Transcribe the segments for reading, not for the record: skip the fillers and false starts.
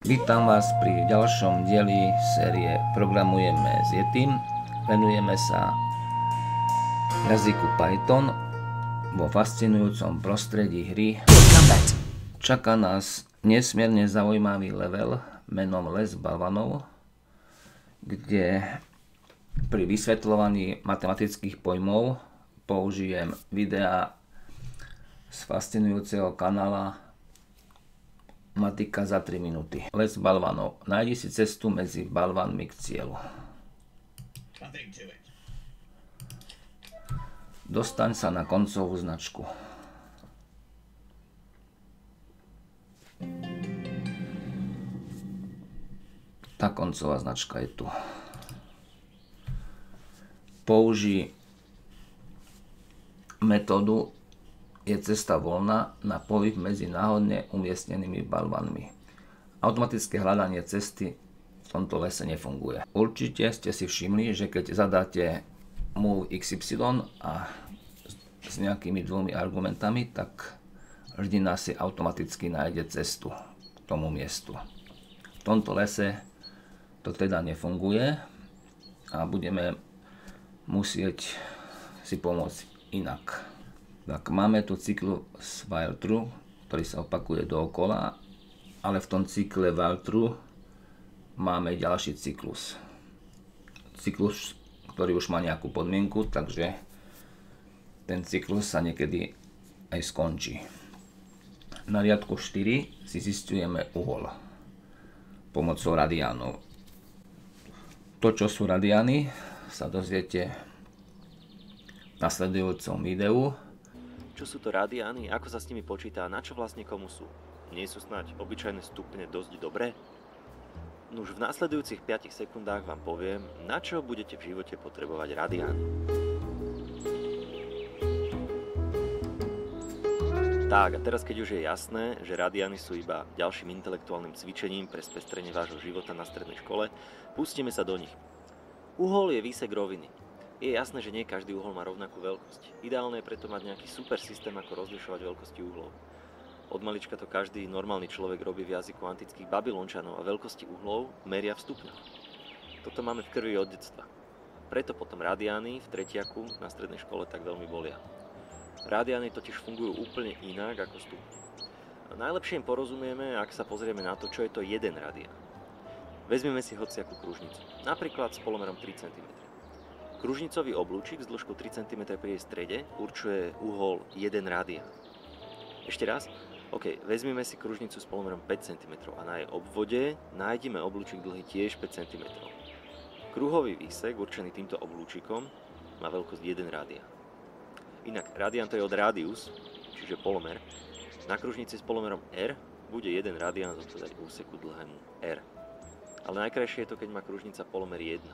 Vítam vás pri ďalšom dieli série Programujeme s Yetim. Venujeme sa jazyku Python vo fascinujúcom prostredí hry. Čaká nás nesmierne zaujímavý level menom Les balvanov, kde pri vysvetľovaní matematických pojmov použijem videá z fascinujúceho kanála Matika za 3 minúty. Les balvanov. Nájdi si cestu medzi balvanmi k cieľu. Dostaň sa na koncovú značku. Tá koncová značka je tu. Použij metódu je cesta voľná na pohyb medzi náhodne umiestnenými balvanmi. Automatické hľadanie cesty v tomto lese nefunguje. Určite ste si všimli, že keď zadáte move XY a s nejakými dvomi argumentami, tak hrdina si automaticky nájde cestu k tomu miestu. V tomto lese to teda nefunguje a budeme musieť si pomôcť inak. Tak máme tu cyklus while true, ktorý sa opakuje dookola, ale v tom cykle while true máme ďalší cyklus. Cyklus, ktorý už má nejakú podmienku, takže ten cyklus sa niekedy aj skončí. Na riadku 4 si zisťujeme uhol pomocou radiánov. To, čo sú radiány, sa dozviete v nasledujúcom videu. Čo sú to radiány, ako sa s nimi počíta a na čo vlastne komu sú? Nie sú snáď obyčajné stupne dosť dobré? Nuž v následujúcich 5 sekundách vám poviem, na čo budete v živote potrebovať radiány. Tak a teraz keď už je jasné, že radiány sú iba ďalším intelektuálnym cvičením pre spestrenie vášho života na strednej škole, pustíme sa do nich. Uhol je výsek roviny. Je jasné, že nie každý uhol má rovnakú veľkosť. Ideálne je preto mať nejaký super systém, ako rozlišovať veľkosti uhlov. Od malička to každý normálny človek robí v jazyku antických Babylončanov a veľkosti uhlov meria v stupňoch. Toto máme v krvi od detstva. Preto potom radiány v tretiaku na strednej škole tak veľmi bolia. Radiány totiž fungujú úplne inak ako stupne. A najlepšie im porozumieme, ak sa pozrieme na to, čo je to jeden radián. Vezmeme si hociakú kružnicu, napríklad s polomerom 3 cm. Kružnicový oblúčik s dĺžkou 3 cm pri jej strede určuje uhol 1 radián. Ešte raz? OK, vezmeme si kružnicu s polomerom 5 cm a na jej obvode nájdeme oblúčik dlhý tiež 5 cm. Kruhový výsek určený týmto oblúčikom má veľkosť 1 radián. Inak radián to je od radius, čiže polomer. Na kružnici s polomerom r bude 1 radián zodpovedať úseku dlhému r. Ale najkrajšie je to, keď má kružnica polomer 1.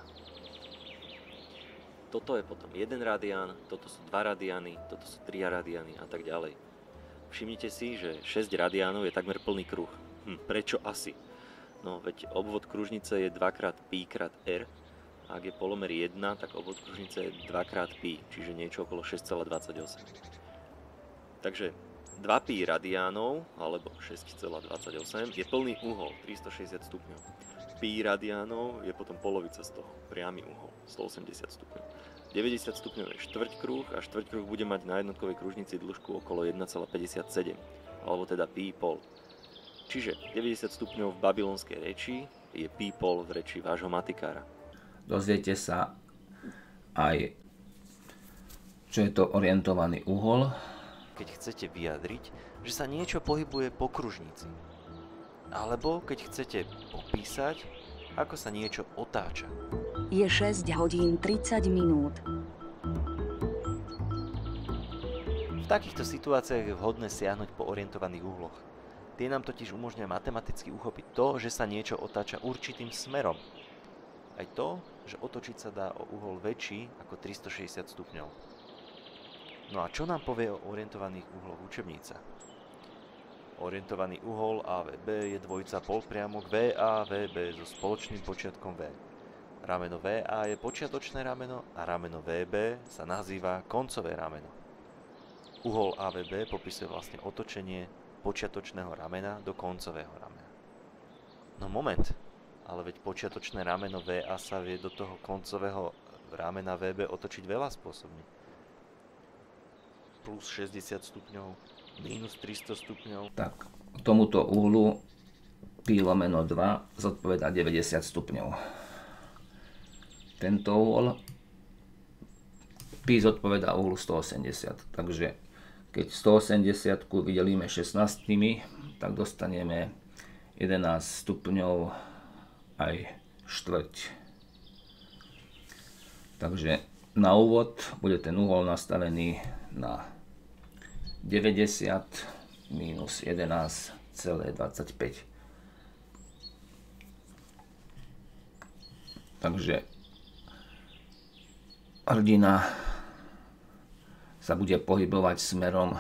Toto je potom 1 radián, toto sú 2 radiány, toto sú 3 radiány a tak ďalej. Všimnite si, že 6 radiánov je takmer plný kruh. Prečo asi? No veď obvod kružnice je 2x π krát r, a ak je polomer 1, tak obvod kružnice je 2x π, čiže niečo okolo 6,28. Takže 2π radiánov, alebo 6,28, je plný uhol, 360 stupňov. Π radiánov je potom polovica z toho, priamy uhol, 180 stupňov. 90 stupňov je štvrťkruh a štvrťkruh bude mať na jednotkovej kružnici dĺžku okolo 1,57, alebo teda π pol. Čiže 90 stupňov v babylonskej reči je π pol v reči vášho matikára. Dozviete sa aj, čo je to orientovaný uhol. Keď chcete vyjadriť, že sa niečo pohybuje po kružnici. Alebo keď chcete popísať, ako sa niečo otáča. Je 6 hodín 30 minút. V takýchto situáciách je vhodné siahnuť po orientovaných uhloch. Tie nám totiž umožňujú matematicky uchopiť to, že sa niečo otáča určitým smerom. Aj to, že otočiť sa dá o uhol väčší ako 360 stupňov. No a čo nám povie o orientovaných uhloch učebnica? Orientovaný uhol AVB je dvojica polpriamok VA-VB so spoločným počiatkom V. Rameno VA je počiatočné rameno a rameno VB sa nazýva koncové rameno. Uhol AVB popisuje vlastne otočenie počiatočného ramena do koncového ramena. No moment, ale veď počiatočné rameno VA sa vie do toho koncového ramena VB otočiť veľa spôsobmi. Plus 60 stupňov, minus 300 stupňov. Tak, tomuto uhlu π/2 zodpovedá 90 stupňov. Tento uhol π zodpovedá uhlu 180. Takže keď 180 vydelíme 16, tak dostaneme 11 stupňov aj štvrť. Takže na úvod bude ten uhol nastavený na 90 minus 11,25. Takže hrdina sa bude pohybovať smerom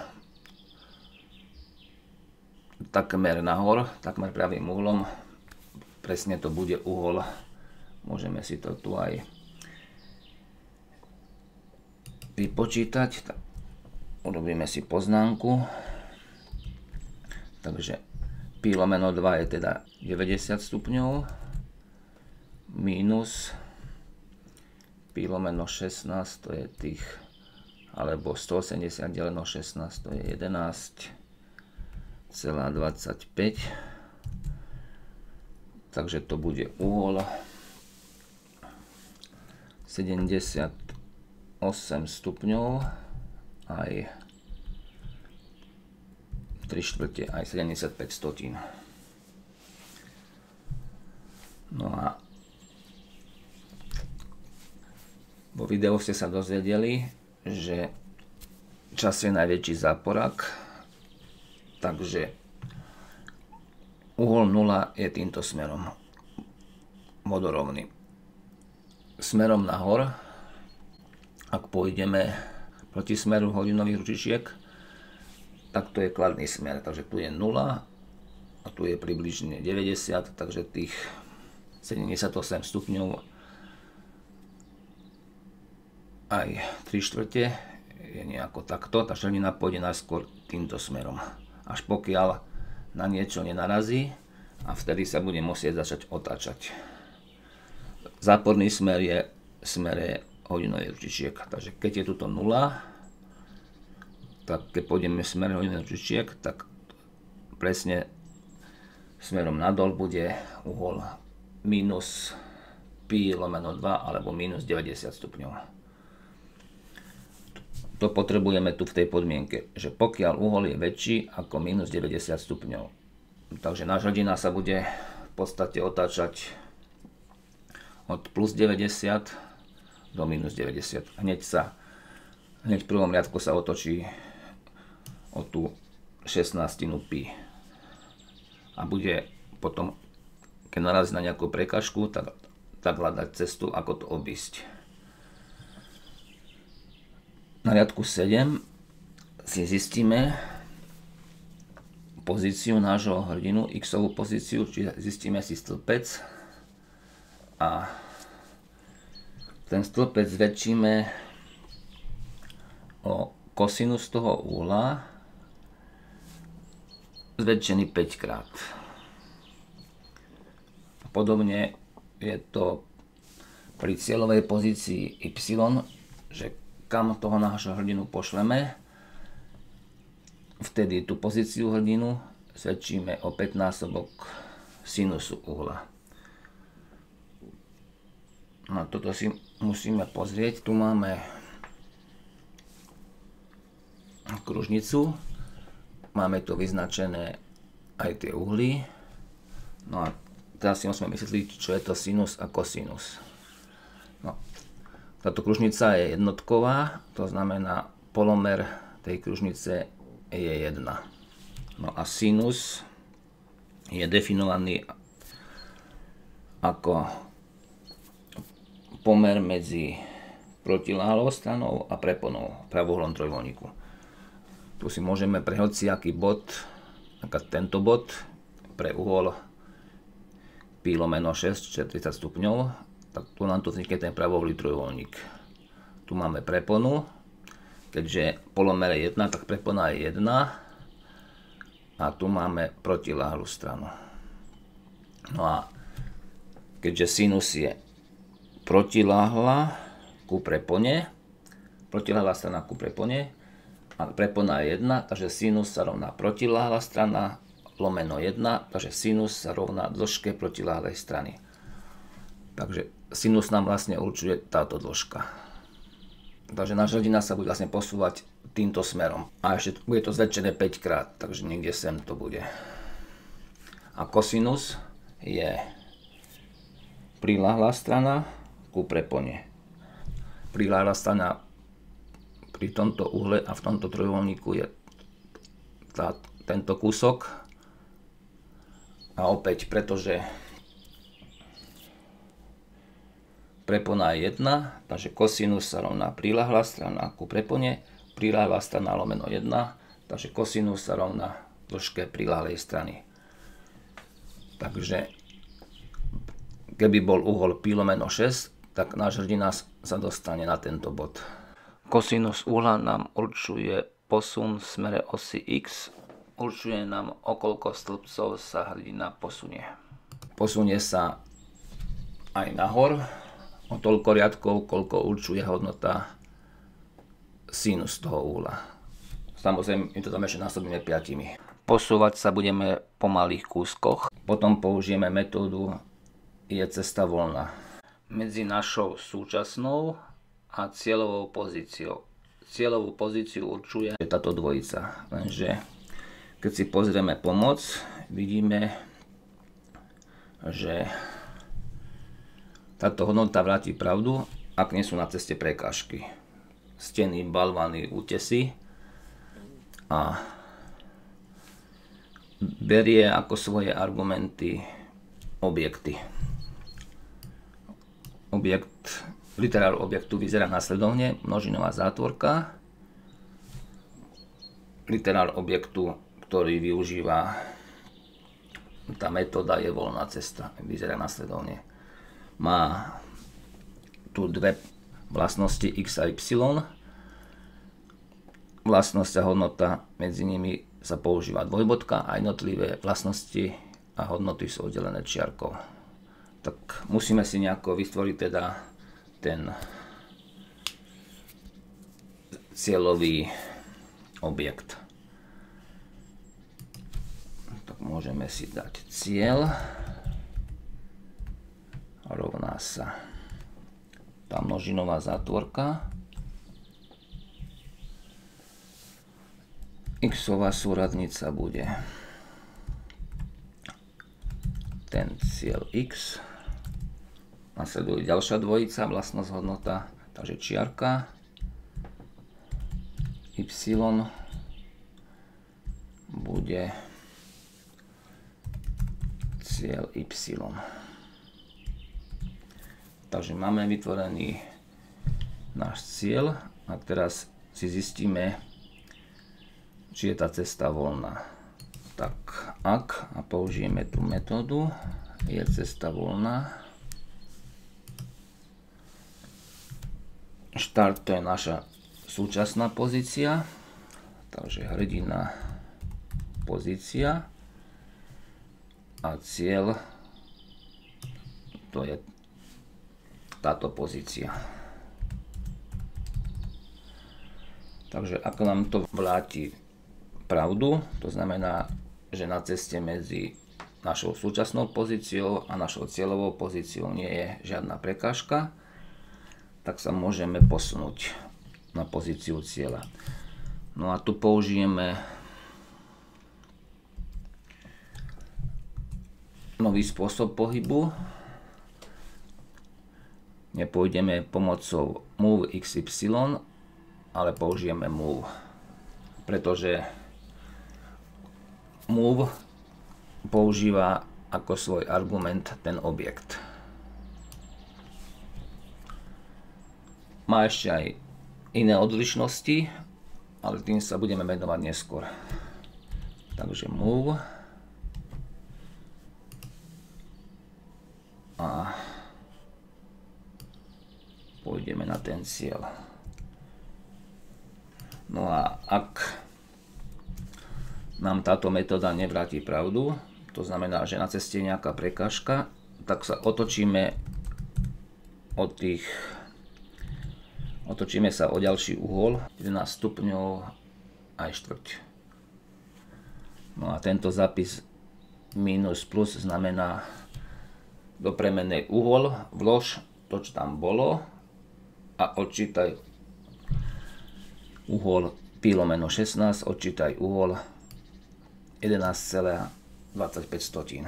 takmer nahor, takmer pravým uhlom. Presne to bude uhol. Môžeme si to tu aj vypočítať. Tak urobíme si poznámku. Takže π/2 je teda 90 stupňov minus π/16 to je tých, alebo 180 deleno 16 to je 11,25. Takže to bude uhol 78 stupňov aj 3/4 aj 75 stotín. No a vo videu ste sa dozvedeli, že čas je najväčší záporak, takže uhol 0 je týmto smerom vodorovný. Smerom nahor, ak pôjdeme proti smeru hodinových ručičiek, tak to je kladný smer, takže tu je 0 a tu je približne 90, takže tých 78 stupňov aj 3/4 je nejako takto, tá šelina pôjde najskôr týmto smerom, až pokiaľ na niečo nenarazí a vtedy sa bude musieť začať otáčať. Záporný smer je v smere hodinových ručičiek, takže keď je tuto 0, tak keď pôjdeme v smere hodinových ručičiek, tak presne smerom nadol bude uhol minus π/2 alebo minus 90 stupňov. To potrebujeme tu v tej podmienke, že pokiaľ uhol je väčší ako minus 90 stupňov. Takže náš hrdina sa bude v podstate otáčať od plus 90 do minus 90. Hneď v prvom riadku sa otočí o tú 16 π. A bude potom, keď narazí na nejakú prekažku, tak hľadať cestu, ako to obísť. Na riadku 7 si zistíme pozíciu nášho hrdinu, x-ovú pozíciu, čiže zistíme si stĺpec a ten stĺpec zväčšíme o kosinus toho uhla zväčšený 5 krát. Podobne je to pri cieľovej pozícii y, že kam toho nášho hrdinu pošleme, vtedy tú pozíciu hrdinu zväčšíme o 5-násobok sinusu uhla. No toto si musíme pozrieť. Tu máme kružnicu, máme tu vyznačené aj tie uhly. No a teraz si musíme vysvetliť, čo je to sinus a kosinus. No. Táto kružnica je jednotková, to znamená polomer tej kružnice je 1. No a sinus je definovaný ako pomer medzi protiláhlou stranou a preponou v pravoúhlom trojuholníku. Tu si môžeme pre hociaký bod, napríklad tento bod, pre uhol π/6, čiže 30 stupňov, tak tu nám tu vznikne ten pravouhlý trojuholník. Tu máme preponu, keďže polomer je 1, tak prepona je 1 a tu máme protiláhlu stranu. No a keďže sinus je protiláhla ku prepone, protiláhla strana ku prepone, a prepona je 1, takže sinus sa rovná protiláhla strana lomeno 1, takže sinus sa rovná dĺžke protiláhlej strany. Takže sinus nám vlastne určuje táto dĺžka. Takže náš hrdina sa bude vlastne posúvať týmto smerom. A ešte bude to zväčšené 5 krát, takže niekde sem to bude. A kosinus je priláhla strana ku prepone. Priláhla strana pri tomto uhle a v tomto trojuholníku je tento kúsok. A opäť, pretože prepona je 1, takže kosinus sa rovná priláhla strana ku prepone, priláhla strana lomeno 1, takže kosinus sa rovná dĺžke priláhlej strany. Takže keby bol uhol pi lomeno 6, tak náš hrdina sa dostane na tento bod. Kosinus uhla nám určuje posun v smere osy x, určuje nám, o koľko stĺpcov sa hrdina posunie. Posunie sa aj nahor o toľko riadkov, koľko určuje hodnota sinus toho uhla. Samozrejme, my to tam ešte násobíme 5. Posúvať sa budeme po malých kúskoch. Potom použijeme metódu je cesta voľná. Medzi našou súčasnou a cieľovou pozíciou. Cieľovú pozíciu určuje táto dvojica. Lenže keď si pozrieme pomoc, vidíme, že táto hodnota vráti pravdu, ak nie sú na ceste prekážky. Steny, balvany, útesy. A berie ako svoje argumenty objekty. Literál objektu vyzerá nasledovne: množinová zátvorka. Literál objektu, ktorý využíva tá metóda, je voľná cesta. Vyzerá nasledovne. Má tu dve vlastnosti x a y. Vlastnosť a hodnota, medzi nimi sa používa dvojbodka a jednotlivé vlastnosti a hodnoty sú oddelené čiarkou. Tak musíme si nejako vytvoriť teda ten cieľový objekt. Tak môžeme si dať cieľ rovná sa tá množinová zátvorka. X-ová súradnica bude ten cieľ x. Nasleduje ďalšia dvojica, vlastnosť hodnota, takže čiarka y bude cieľ y. Takže máme vytvorený náš cieľ a teraz si zistíme, či je tá cesta voľná. Tak ak, a použijeme tú metódu, je cesta voľná. Štart, to je naša súčasná pozícia, takže hrdina pozícia a cieľ, to je táto pozícia. Takže ako nám to vráti pravdu, to znamená, že na ceste medzi našou súčasnou pozíciou a našou cieľovou pozíciou nie je žiadna prekážka, tak sa môžeme posunúť na pozíciu cieľa. No a tu použijeme nový spôsob pohybu. Nepôjdeme pomocou move XY, ale použijeme move, pretože move používa ako svoj argument ten objekt. Má ešte aj iné odlišnosti, ale tým sa budeme venovať neskôr. Takže move a pôjdeme na ten cieľ. No a ak nám táto metóda nevráti pravdu, To znamená, že na ceste je nejaká prekážka, tak sa otočíme sa o ďalší uhol, 11 stupňov aj štvrť. No a tento zápis minus plus znamená do premennej uhol, vlož to, čo tam bolo a odčítaj uhol π/16, odčítaj uhol 11,25.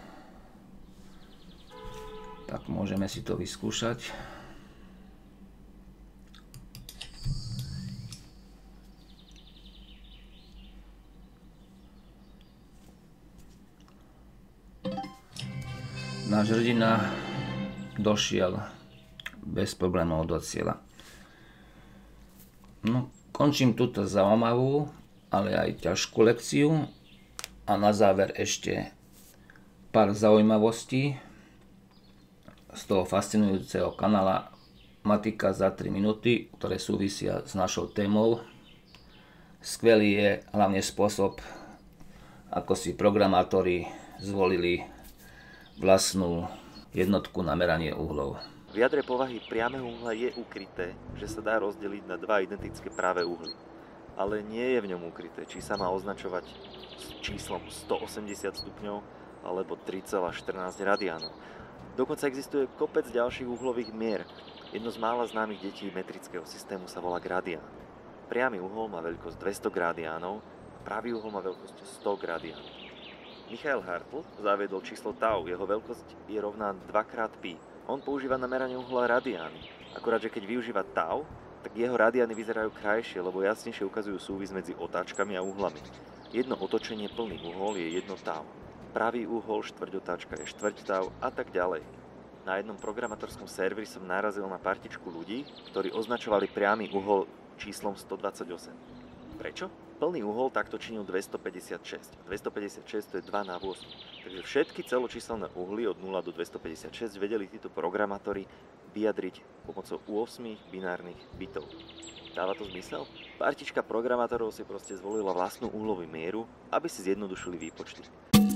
Tak môžeme si to vyskúšať. Náš hrdina došiel bez problémov do cieľa. No, končím túto zaujímavú, ale aj ťažkú lekciu a na záver ešte pár zaujímavostí z toho fascinujúceho kanála Matika za 3 minúty, ktoré súvisia s našou témou. Skvelý je hlavne spôsob, ako si programátori zvolili vlastnú jednotku na meranie uhlov. V jadre povahy priameho uhla je ukryté, že sa dá rozdeliť na dva identické práve uhly. Ale nie je v ňom ukryté, či sa má označovať s číslom 180 stupňov alebo 3,14 radiánov. Dokonca existuje kopec ďalších uhlových mier. Jedno z mála známych detí metrického systému sa volá gradián. Priamy uhol má veľkosť 200 gradiánov a pravý uhol má veľkosť 100 gradiánov. Michael Hartl zaviedol číslo tau, jeho veľkosť je rovná 2x π. On používa na meranie uhla radiány. Akurát, že keď využíva tau, tak jeho radiány vyzerajú krajšie, lebo jasnejšie ukazujú súvis medzi otáčkami a uhlami. Jedno otočenie plný uhol je 1 tau. Pravý uhol štvrťotáčka je štvrť tau a tak ďalej. Na jednom programátorskom serveri som narazil na partičku ľudí, ktorí označovali priamy uhol číslom 128. Prečo? Plný uhol takto činil 256. 256 to je 2 na 8. Takže všetky celočíselné uhly od 0 do 256 vedeli títo programátori vyjadriť pomocou 8 binárnych bitov. Dáva to zmysel? Partička programátorov si proste zvolila vlastnú uhlovú mieru, aby si zjednodušili výpočty.